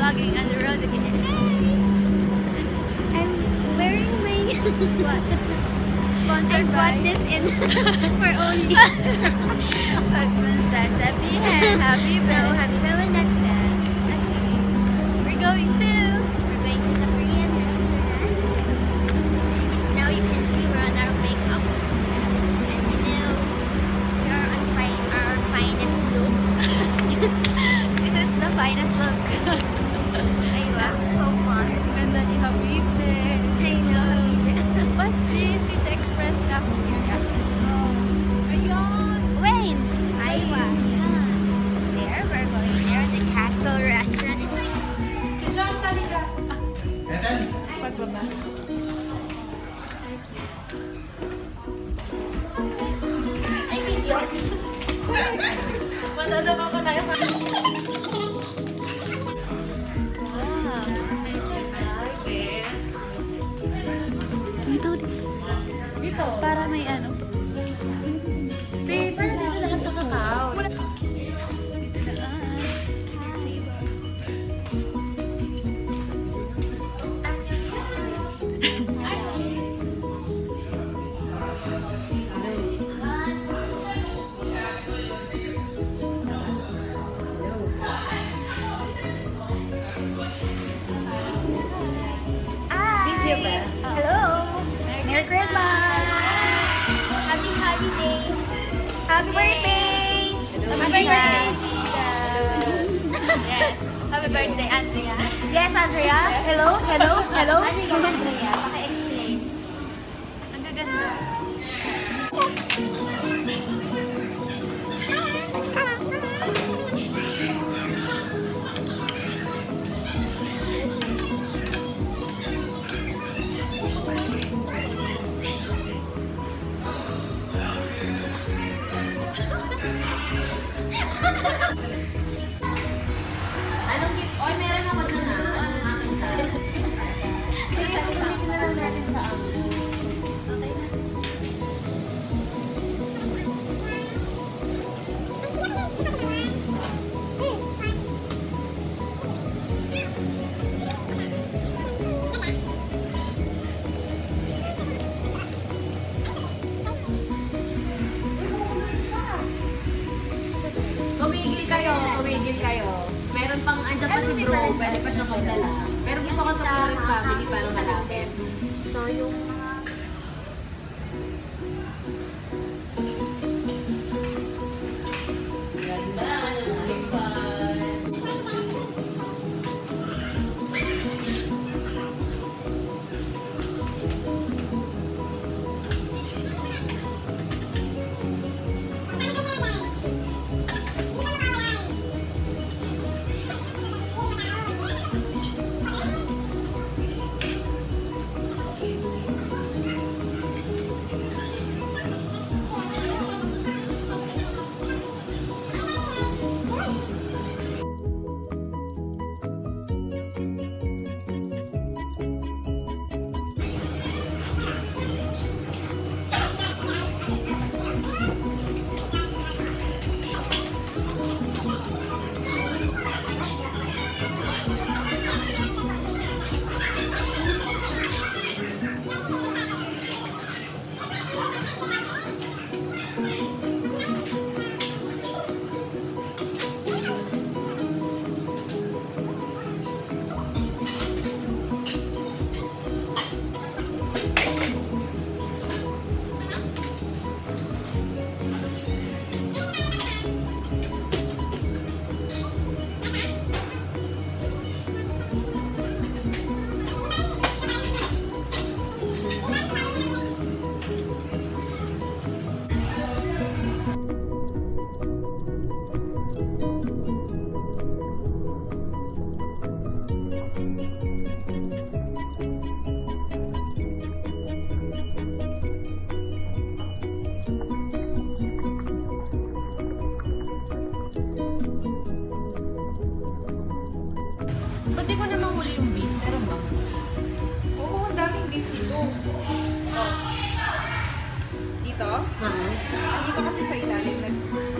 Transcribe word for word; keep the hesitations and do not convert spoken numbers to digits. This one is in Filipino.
walking on the road again. I'm wearing my What? Sponsored I by bought this in for only. Pag-princess, happy happy happy So birthday. happy Valentine's. We're going to. We're going to the Korean restaurant. Now you can see we're on our makeups. And you know, we are on fi our finest look. This is the finest look. Aywa, so far. Ganda ni Habibe. I know. What's this? Sweet Express Cafeteria. Ayun. Wait! Aywa. There, we're going there. The Castle Restaurant. It's like... Kijang, sali ka. Pagbaba. I miss you. Matadama ko tayo. Dito, dito. Dito. Para may ano. Babe, para dito lahat ng kakao. Video ba? Hello! Merry Christmas! Happy holidays! Happy birthday! Happy birthday, Gina! Yes. Happy birthday, Andrea. Yes, Andrea? Hello? Hello? Hello? Ano yung Andrea? Paka-explain. Ang gaganda. Anong gift? Oy, meron ako dyan ah. Anong akin ka? Kaya sabihin na lang natin sa amin. Okay na. Tumigil kayo, tumigil kayo. Meron pang, andyan pa si bro, pwede pa siya magdala. Pero gusto ko sa Flores family para malapit. So, yung Ba't di ko naman huli yung beef? Meron ba? Oo, ang daming beef dito. Oh. Dito? Ha? Dito kasi sa ilalim, nag